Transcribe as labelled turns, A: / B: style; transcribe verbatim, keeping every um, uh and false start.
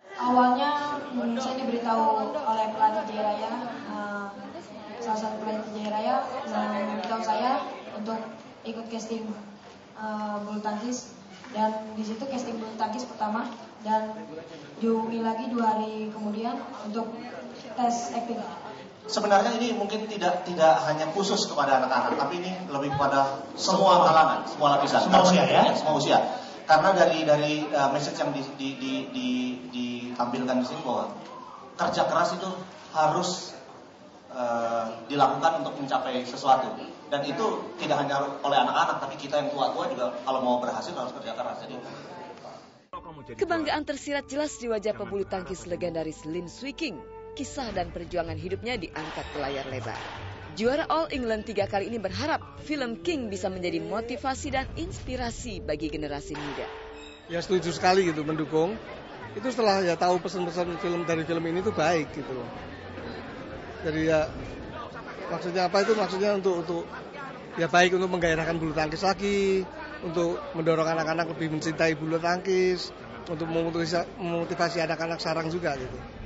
A: Awalnya hmm, saya diberitahu oleh pelatih Jaya Raya, uh, salah satu pelatih Jaya Raya memberitahu saya untuk ikut casting uh, bulu tangkis, dan di situ casting bulu tangkis pertama, dan dihubungi lagi dua hari kemudian untuk tes acting.
B: Sebenarnya ini mungkin tidak tidak hanya khusus kepada anak-anak, tapi ini lebih kepada semua kalangan, semua lapisan,
C: semua usia ya,
B: ya, semua usia. Karena dari dari uh, message yang di, di, di, di, ditampilkan di sini bahwa kerja keras itu harus uh, dilakukan untuk mencapai sesuatu, dan itu tidak hanya oleh anak-anak, tapi kita yang tua-tua juga kalau mau berhasil harus kerja keras. Jadi
D: kebanggaan tersirat jelas di wajah pebulu tangkis legendaris Lim Swee King. Kisah dan perjuangan hidupnya diangkat ke layar lebar. Juara All England tiga kali ini berharap film King bisa menjadi motivasi dan inspirasi bagi generasi muda.
E: Ya setuju sekali gitu, mendukung. Itu setelah ya tahu pesan-pesan film dari film ini tuh baik gitu loh. Jadi ya maksudnya apa itu maksudnya untuk untuk ya baik untuk menggairahkan bulu tangkis lagi, untuk mendorong anak-anak lebih mencintai bulu tangkis, untuk memotivasi, memotivasi anak-anak sarang juga gitu.